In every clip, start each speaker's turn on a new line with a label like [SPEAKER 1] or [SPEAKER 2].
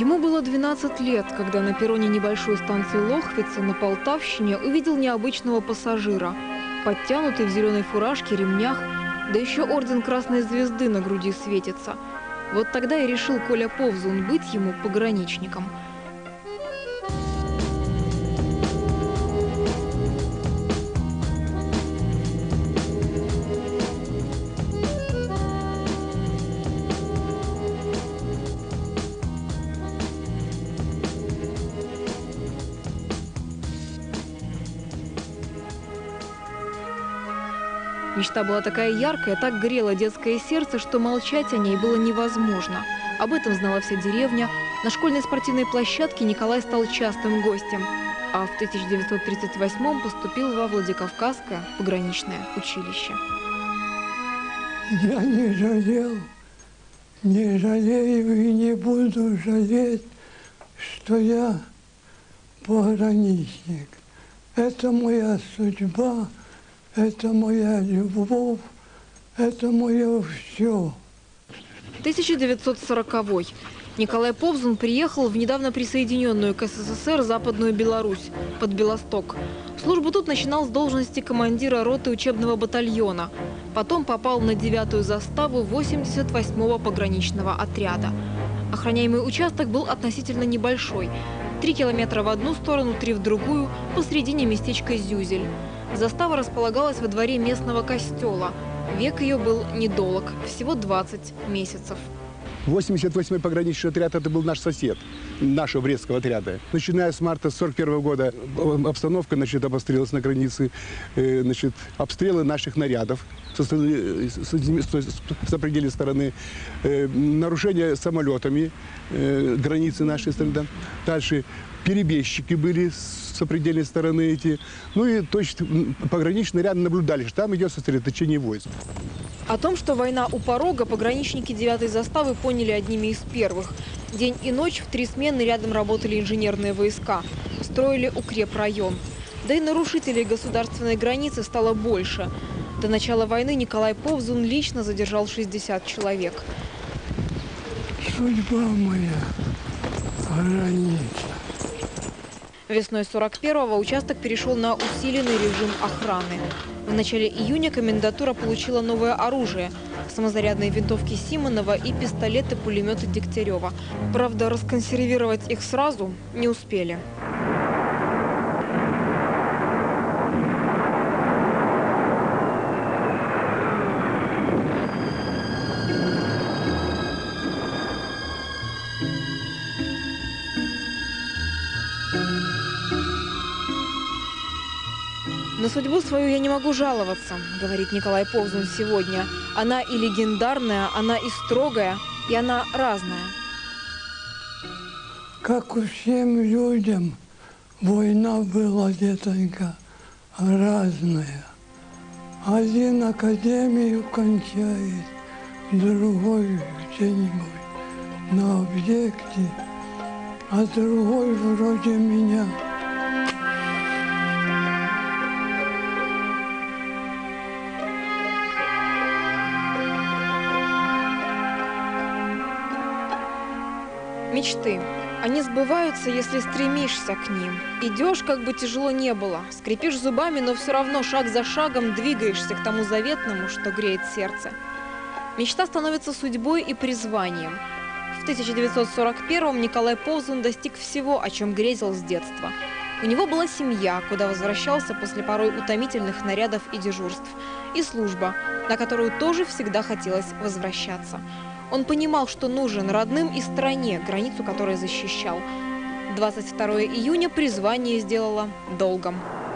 [SPEAKER 1] Ему было 12 лет, когда на перроне небольшой станции Лохвица на Полтавщине увидел необычного пассажира. Подтянутый в зеленой фуражке, ремнях, да еще орден Красной Звезды на груди светится. Вот тогда и решил Коля Повзун быть ему пограничником. Мечта была такая яркая, так грела детское сердце, что молчать о ней было невозможно. Об этом знала вся деревня. На школьной спортивной площадке Николай стал частым гостем. А в 1938-м поступил во Владикавказское пограничное училище.
[SPEAKER 2] Я не жалел, не жалею и не буду жалеть, что я пограничник. Это моя судьба. Это моя любовь, это мое все.
[SPEAKER 1] 1940-й. Николай Повзун приехал в недавно присоединенную к СССР Западную Беларусь, под Белосток. Службу тут начинал с должности командира роты учебного батальона. Потом попал на 9-ю заставу 88-го пограничного отряда. Охраняемый участок был относительно небольшой. 3 километра в одну сторону, 3 в другую, посредине местечка Зюзель. Застава располагалась во дворе местного костела. Век ее был недолг, всего 20 месяцев.
[SPEAKER 3] 88-й пограничный отряд – это был наш сосед, нашего брестского отряда. Начиная с марта 1941 года обстановка обострилась на границе, обстрелы наших нарядов с сопредельной стороны, нарушение самолетами границы нашей страны. Дальше перебежчики были с сопредельной стороны эти. Ну и точно пограничные ряды наблюдали, что там идет сосредоточение войск.
[SPEAKER 1] О том, что война у порога, пограничники 9-й заставы поняли одними из первых. День и ночь в 3 смены рядом работали инженерные войска. Строили укрепрайон. Да и нарушителей государственной границы стало больше. До начала войны Николай Повзун лично задержал 60 человек.
[SPEAKER 2] Судьба моя граница.
[SPEAKER 1] Весной 41-го участок перешел на усиленный режим охраны. В начале июня комендатура получила новое оружие – самозарядные винтовки Симонова и пистолеты-пулеметы Дегтярева. Правда, расконсервировать их сразу не успели. На судьбу свою я не могу жаловаться, говорит Николай Повзун сегодня. Она и легендарная, она и строгая, и она разная.
[SPEAKER 2] Как у всем людям, война была, детонька, разная. Один академию кончает, другой где-нибудь на объекте, а другой вроде меня.
[SPEAKER 1] Мечты. Они сбываются, если стремишься к ним. Идешь, как бы тяжело не было. Скрипишь зубами, но все равно шаг за шагом двигаешься к тому заветному, что греет сердце. Мечта становится судьбой и призванием. В 1941-м Николай Повзун достиг всего, о чем грезил с детства. У него была семья, куда возвращался после порой утомительных нарядов и дежурств. И служба, на которую тоже всегда хотелось возвращаться. Он понимал, что нужен родным и стране, границу которой защищал. 22 июня призвание сделало долгом.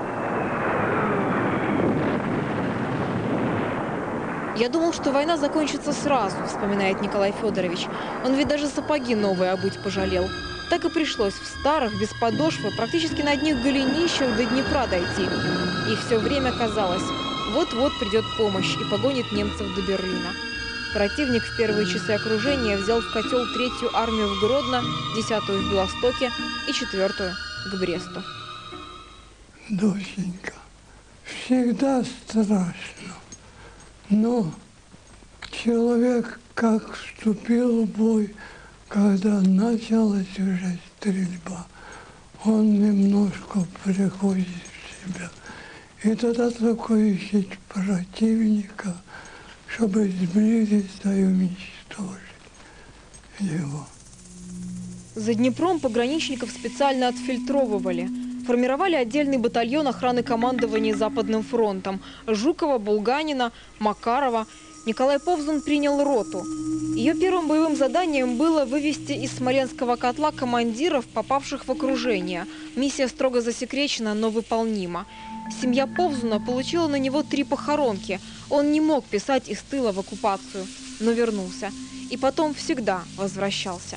[SPEAKER 1] «Я думал, что война закончится сразу», – вспоминает Николай Федорович. Он ведь даже сапоги новые обуть пожалел. Так и пришлось в старых, без подошвы, практически на одних голенищах до Днепра дойти. И все время казалось, вот-вот придет помощь и погонит немцев до Берлина. Противник в первые часы окружения взял в котел 3-ю армию в Гродно, 10-ю в Белостоке и 4-ю к Бресту.
[SPEAKER 2] Доченька, всегда страшно. Но человек, как вступил в бой, когда началась уже стрельба, он немножко приходит в себя. И тогда только ищет противника, чтобы сблизиться и уничтожить его.
[SPEAKER 1] За Днепром пограничников специально отфильтровывали. Формировали отдельный батальон охраны командования Западным фронтом. Жукова, Булганина, Макарова. Николай Повзун принял роту. Ее первым боевым заданием было вывести из Смоленского котла командиров, попавших в окружение. Миссия строго засекречена, но выполнима. Семья Повзуна получила на него 3 похоронки. Он не мог писать из тыла в оккупацию, но вернулся. И потом всегда возвращался.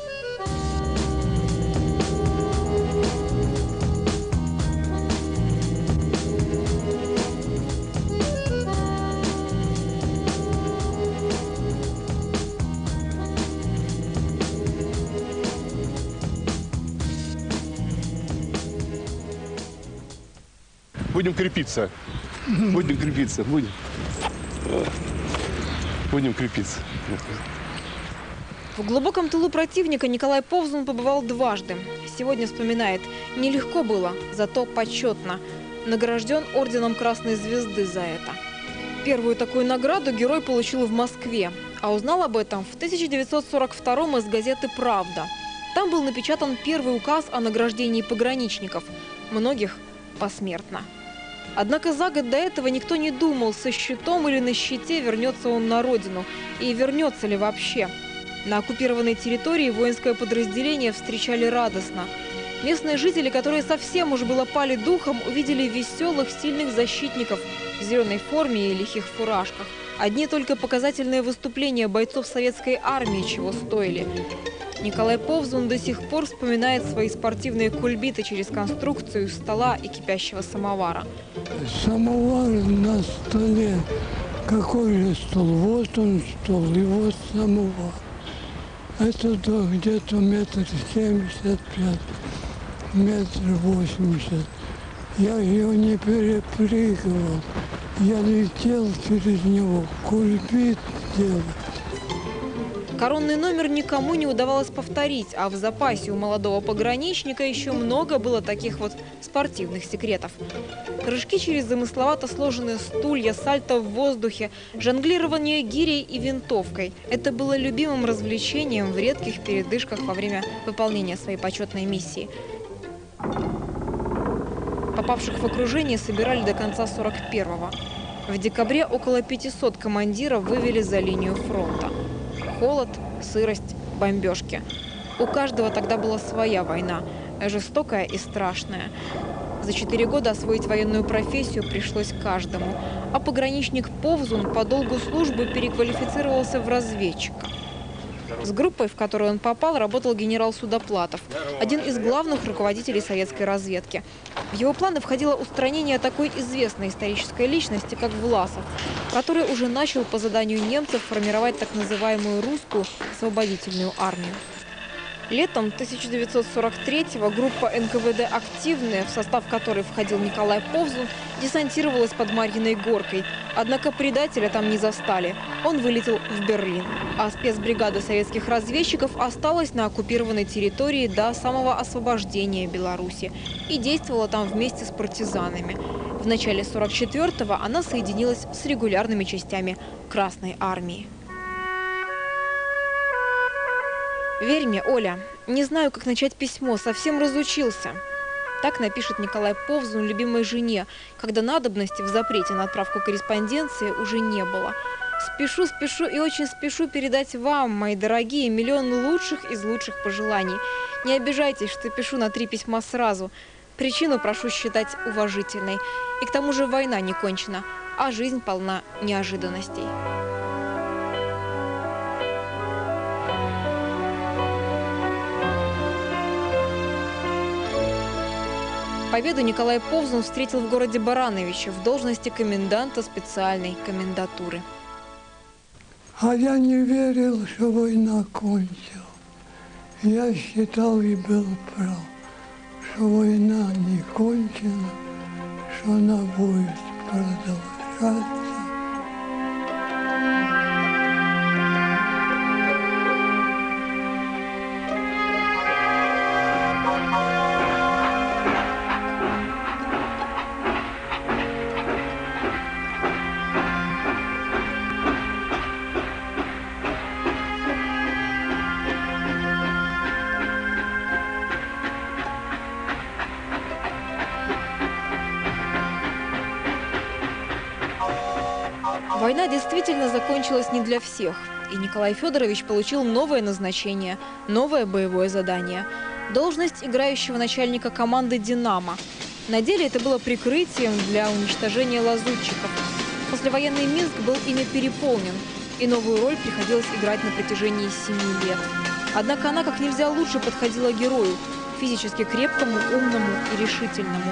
[SPEAKER 3] Будем крепиться. Будем крепиться. Будем крепиться.
[SPEAKER 1] В глубоком тылу противника Николай Повзун побывал дважды. Сегодня вспоминает: нелегко было, зато почетно. Награжден орденом Красной Звезды за это. Первую такую награду герой получил в Москве. А узнал об этом в 1942-м из газеты «Правда». Там был напечатан первый указ о награждении пограничников. Многих посмертно. Однако за год до этого никто не думал, со щитом или на щите вернется он на родину. И вернется ли вообще. На оккупированной территории воинское подразделение встречали радостно. Местные жители, которые совсем уж было пали духом, увидели веселых, сильных защитников в зеленой форме и лихих фуражках. Одни только показательные выступления бойцов советской армии чего стоили. Николай Повзун до сих пор вспоминает свои спортивные кульбиты через конструкцию из стола и кипящего самовара.
[SPEAKER 2] Самовар на столе. Какой же стол? Вот он стол, и вот самовар. Это где-то 1,75 м, 1,80 м. Я ее не перепрыгивал. Я летел через него, кульбит делал.
[SPEAKER 1] Коронный номер никому не удавалось повторить, а в запасе у молодого пограничника еще много было таких вот спортивных секретов. Прыжки через замысловато сложенные стулья, сальто в воздухе, жонглирование гирей и винтовкой – это было любимым развлечением в редких передышках во время выполнения своей почетной миссии. Попавших в окружение собирали до конца 41-го. В декабре около 500 командиров вывели за линию фронта. Холод, сырость, бомбежки. У каждого тогда была своя война, жестокая и страшная. За 4 года освоить военную профессию пришлось каждому. А пограничник Повзун по долгу службы переквалифицировался в разведчика. С группой, в которую он попал, работал генерал Судоплатов, один из главных руководителей советской разведки. В его планы входило устранение такой известной исторической личности, как Власов, который уже начал по заданию немцев формировать так называемую русскую освободительную армию. Летом 1943-го группа НКВД «Активная», в состав которой входил Николай Повзун, десантировалась под Марьиной горкой. Однако предателя там не застали. Он вылетел в Берлин. А спецбригада советских разведчиков осталась на оккупированной территории до самого освобождения Беларуси и действовала там вместе с партизанами. В начале 1944-го она соединилась с регулярными частями Красной армии. «Верь мне, Оля, не знаю, как начать письмо, совсем разучился». Так напишет Николай Повзун любимой жене, когда надобности в запрете на отправку корреспонденции уже не было. «Спешу и очень спешу передать вам, мои дорогие, миллион лучших из лучших пожеланий. Не обижайтесь, что пишу на 3 письма сразу. Причину прошу считать уважительной. И к тому же война не кончена, а жизнь полна неожиданностей». Победу Николай Повзун встретил в городе Барановиче в должности коменданта специальной комендатуры.
[SPEAKER 2] А я не верил, что война кончилась. Я считал и был прав, что война не кончена, что она будет продолжаться.
[SPEAKER 1] Война действительно закончилась не для всех. И Николай Федорович получил новое назначение, новое боевое задание. Должность играющего начальника команды «Динамо». На деле это было прикрытием для уничтожения лазутчиков. Послевоенный Минск был ими переполнен, и новую роль приходилось играть на протяжении 7 лет. Однако она как нельзя лучше подходила герою, физически крепкому, умному и решительному.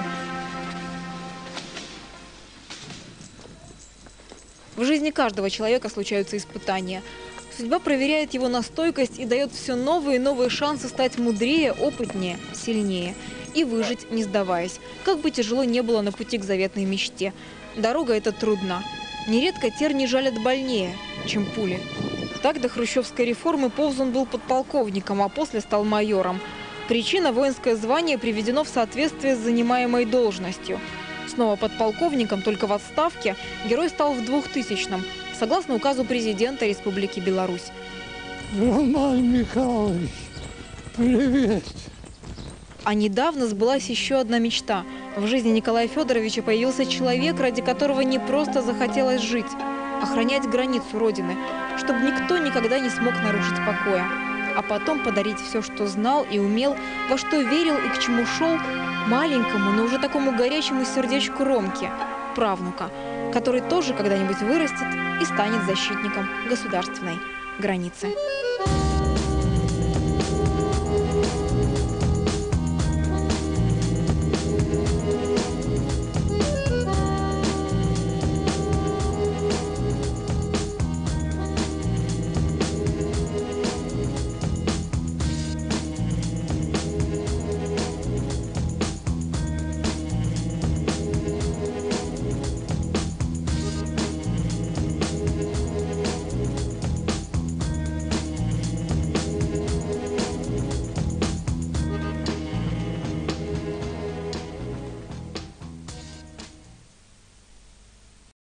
[SPEAKER 1] В жизни каждого человека случаются испытания. Судьба проверяет его на стойкость и дает все новые и новые шансы стать мудрее, опытнее, сильнее. И выжить, не сдаваясь. Как бы тяжело не было на пути к заветной мечте. Дорога эта трудна. Нередко терни жалят больнее, чем пули. Так до хрущевской реформы Повзун был подполковником, а после стал майором. Причина – воинское звание приведено в соответствие с занимаемой должностью. Снова подполковником, только в отставке, герой стал в 2000-м, согласно указу президента Республики Беларусь.
[SPEAKER 2] Роман Михайлович, привет.
[SPEAKER 1] А недавно сбылась еще одна мечта. В жизни Николая Федоровича появился человек, ради которого не просто захотелось жить, охранять границу Родины, чтобы никто никогда не смог нарушить покоя. А потом подарить все, что знал и умел, во что верил и к чему шел, маленькому, но уже такому горячему сердечку Ромке, правнука, который тоже когда-нибудь вырастет и станет защитником государственной границы.